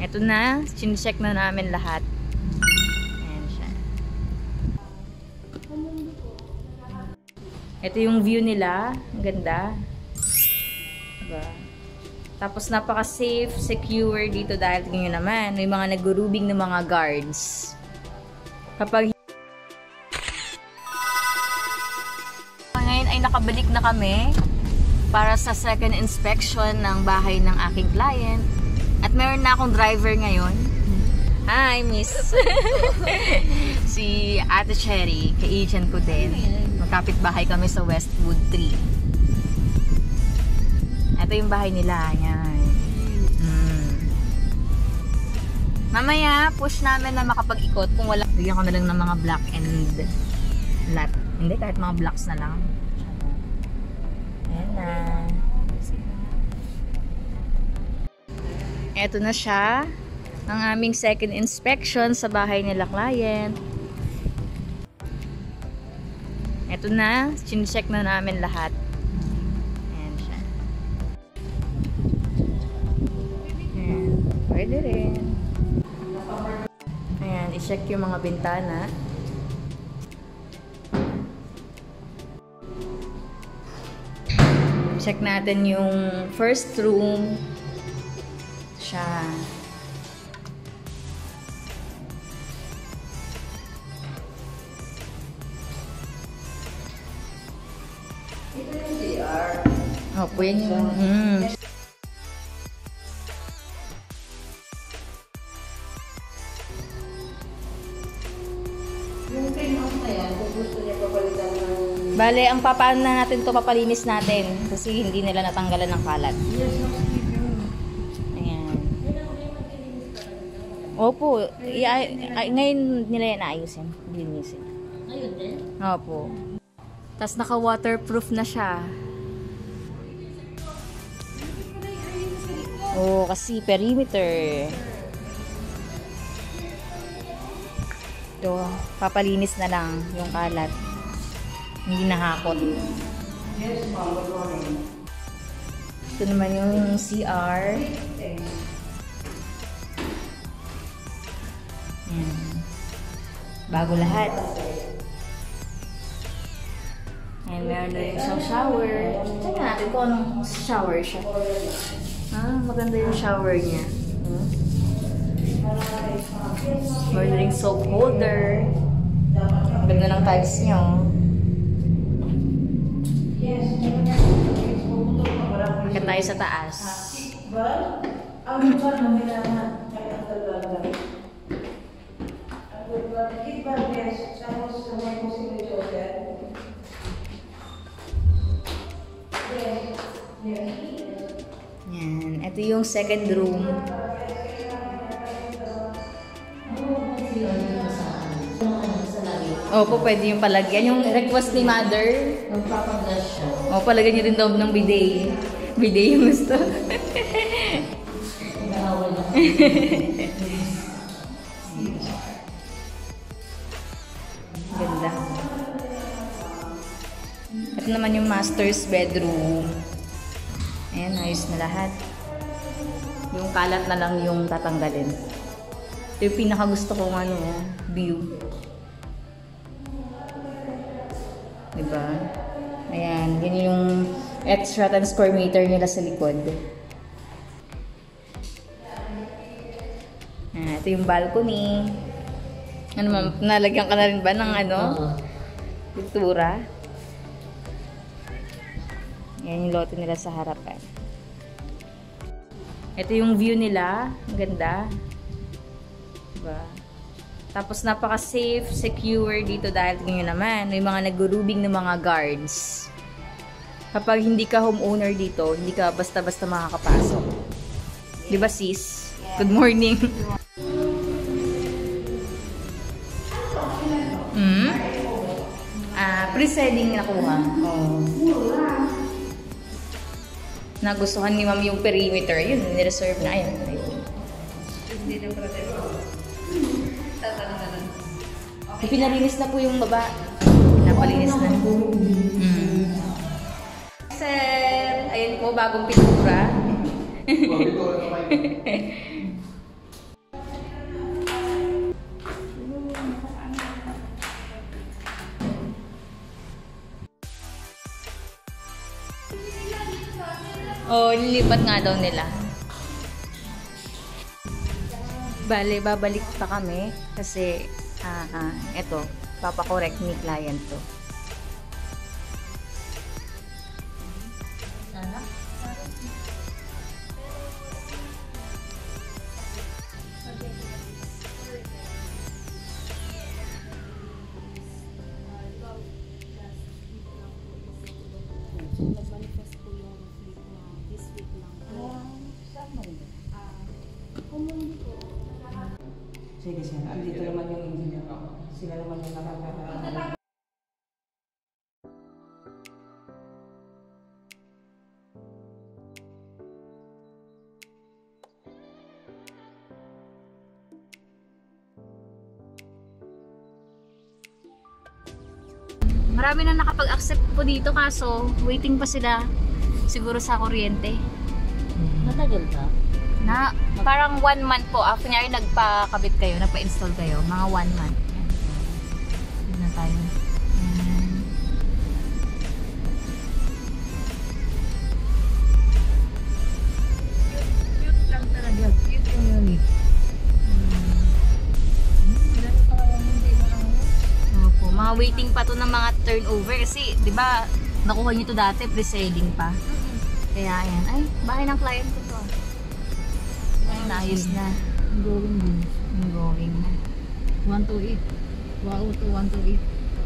Ito na, chinecheck na namin lahat. Ayan siya. Ito yung view nila. Ang ganda. Diba? Tapos napaka-safe, secure dito dahil tingnan nyo naman, may mga nag-grooming ng mga guards. Kapag ngayon ay nakabalik na kami para sa second inspection ng bahay ng aking client. At meron na akong driver ngayon. Hi, miss. Si Ate Cherry, ka-agent ko din. Magkapit bahay kami sa Westwood 3. Ito yung bahay nila. Yan. Mamaya, push namin na makapag-ikot. Kung wala, bigyan ko na lang ng mga black and lot. Hindi, kahit mga blocks na lang. Ayan na. Eto na siya, ang aming second inspection sa bahay nila client. Eto na, chinecheck na namin lahat. Ayan siya. Ayan, pwede rin. Ayan, i-check yung mga bintana. Check natin yung first room. Siya. Ito yung CR. Opo, yan yung... Yung pinhouse na yan, kung gusto niya papalitan ng... Bale, ang papaano na natin to, papalinis natin. Kasi hindi nila natanggalan ng kalat. Yes, no, Ayan. Opo, ngayon nila yan naayusin. Linisin. ngayon din? Opo. Tapos naka-waterproof na siya. Oo, kasi perimeter. Ito, papalinis na lang yung kalat. Hindi nahakot. Yes, ma'am. Good morning. Ito naman yung CR. Ayan. Bago lahat. Ayan, meron na rin isang shower. Check natin kung anong shower siya. Maganda yung shower niya. Meron rin soap holder. Ang ganda ng tiles niyo. Akit tayo sa taas. Ang lugar na kailangan ay ang talaga. Ang lugar, iba, yes, tapos sa mga posibilidad. Yes, yes. Yan. Ito yung second room. Opo, pwede yung palagyan. Yung request ni mother. Magpapag-gas siya. O, palagyan niyo rin daw ng bidet. Bidet yung gusto. Nag-aawal na. Ganda. Ito naman yung master's bedroom. Ayan, ayos na lahat. Yung kalat na lang yung tatanggalin. Ito yung pinakagusto kong view. Diba? Ayan, yun yung extra 10 square meter nila sa likod. Ito yung balcony. Ano ma'am, nalagyan ka na rin ba ng pintura? Yan yung lote nila sa harapan. Ito yung view nila. Ang ganda. Diba? Tapos napaka-safe, secure dito dahil tingnan nyo naman, may mga nag-grooming ng mga guards. Kapag hindi ka homeowner dito, hindi ka basta-basta makakapasok. Diba sis? Good morning. Pre-selling nakuha. Oh. Nagustuhan ni ma'am yung perimeter. Yun, nireserve na. Ayun. Hindi na brother. Tatanong. Pinalinis na po yung baba. Napalinis na. Sir, ayun po, bagong pintura. Oo, lilipat nga daw nila. Bale, babalik pa kami kasi eto, papakorek ni client to. Nag-manifest po yung fleet na this week lang po. Saan mo rin? Kumundi po. Sige, sir. Andito naman yung engineer. Sila naman yung nakakarating. Marami na nakapag-accept po dito kaso waiting pa sila siguro sa kuryente. Matagal ka? Na parang 1 month po. Kunyari nagpa-kabit kayo, nagpa-install kayo, mga 1 month. Yan. Yun na tayo. Cute lang talaga. Cute yung unit. Dahil pa kaya hindi maangot. Opo, mga waiting pa to ng mga turnover kasi 'di ba nakuha niyo to dati pre-selling pa. Kaya ayan, ay bahay ng client ko to. Ay, naayos na. Going din. Going na. 128. Wow, to 128.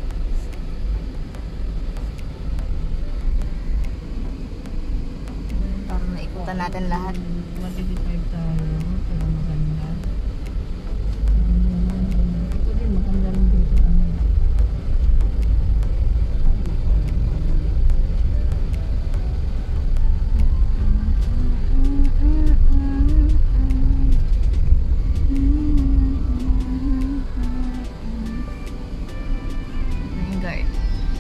Para maikutan natin lahat. 185 tayo. Pero maganda. Ito din, maganda rin dito. Yung guard.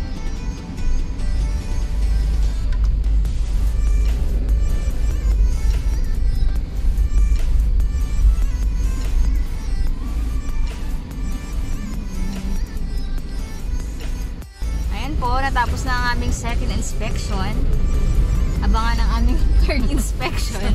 Ayan po, natapos na ang aming second inspection. Abangan ang aming third inspection.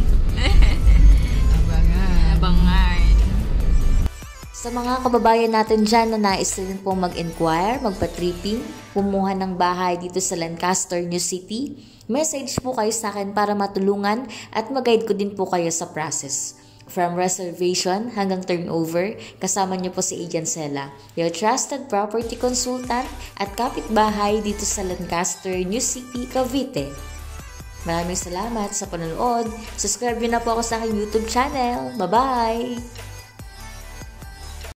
Abangan. Sa mga kababayan natin dyan na nais rin pong mag-inquire, magpa-tripping, kumuha ng bahay dito sa Lancaster, New City, message po kayo sa akin para matulungan at mag-guide ko din po kayo sa process. From reservation hanggang turnover, kasama niyo po si Agent Sela, your trusted property consultant at kapitbahay dito sa Lancaster, New City, Cavite. Maraming salamat sa panonood. Subscribe niyo na po ako sa aking YouTube channel. Bye-bye!